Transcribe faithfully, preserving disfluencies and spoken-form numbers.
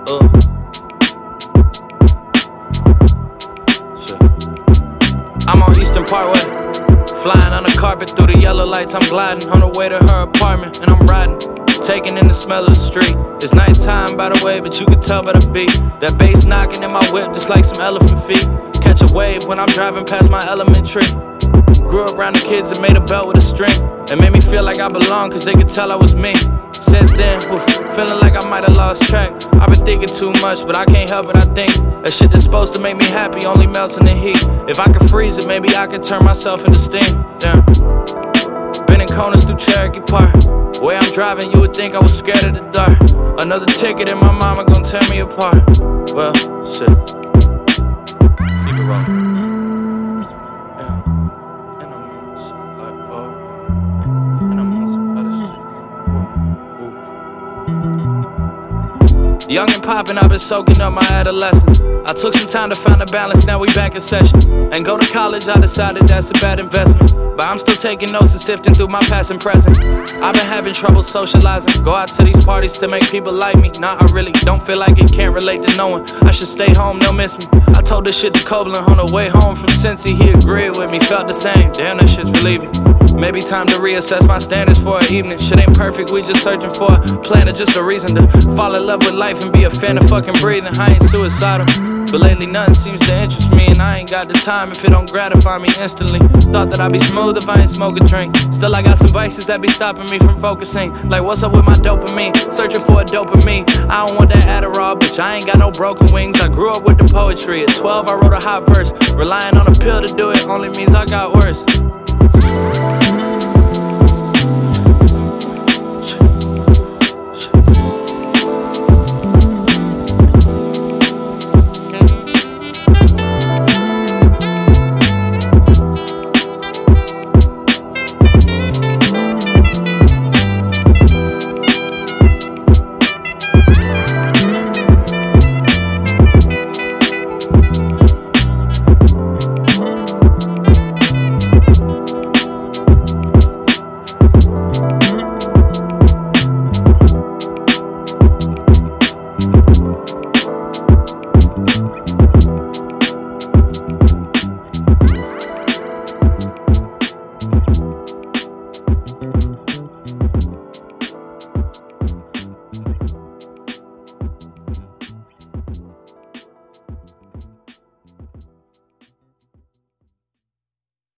Uh. Shit. I'm on Eastern Parkway, flying on the carpet through the yellow lights. I'm gliding on the way to her apartment, and I'm riding, taking in the smell of the street. It's nighttime, by the way, but you can tell by the beat. That bass knocking in my whip just like some elephant feet. Catch a wave when I'm driving past my elementary. Grew up around the kids that made a belt with a string. It made me feel like I belonged, cause they could tell I was me. Since then, oof, feeling like I might have lost track. I've been thinking too much, but I can't help it, I think. That shit that's supposed to make me happy only melts in the heat. If I could freeze it, maybe I could turn myself into steam. Damn. Been in corners through Cherokee Park. Where I'm driving, you would think I was scared of the dark. Another ticket and my mama gon' tear me apart. Well, shit. Keep it rolling. Young and poppin', I've been soaking up my adolescence. I took some time to find a balance, now we back in session. And go to college, I decided that's a bad investment. But I'm still taking notes and sifting through my past and present. I've been having trouble socializing. Go out to these parties to make people like me. Nah, I really don't feel like it, can't relate to no one. I should stay home, they'll miss me. I told this shit to Copeland on the way home from Cincy. He agreed with me, felt the same. Damn, that shit's relieving. Maybe time to reassess my standards for an evening. Shit ain't perfect, we just searching for a plan or just a reason to fall in love with life and be a fan of fucking breathing. I ain't suicidal, but lately nothing seems to interest me, and I ain't got the time if it don't gratify me instantly. Thought that I'd be smooth if I ain't smoke a drink. Still I got some vices that be stopping me from focusing. Like what's up with my dopamine? Searching for a dopamine. I don't want that Adderall, bitch, I ain't got no broken wings. I grew up with the poetry. At twelve I wrote a hot verse. Relying on a pill to do it only means I got worse.